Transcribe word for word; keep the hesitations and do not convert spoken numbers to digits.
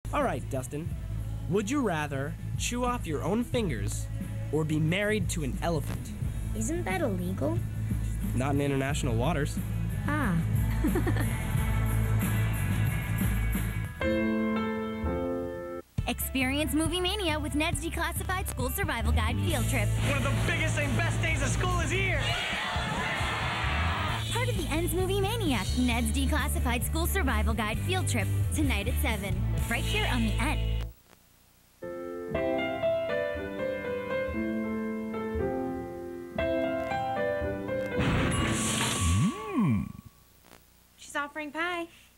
All right, Dustin. Would you rather chew off your own fingers or be married to an elephant? Isn't that illegal? Not in international waters. Ah. Experience Movie Mania with Ned's Declassified School Survival Guide Field Trip. One of the biggest and best days of school is here! Part of the Ends Movie Mania, Ned's Declassified School Survival Guide Field Trip, tonight at seven, right here on the N. She's offering pie.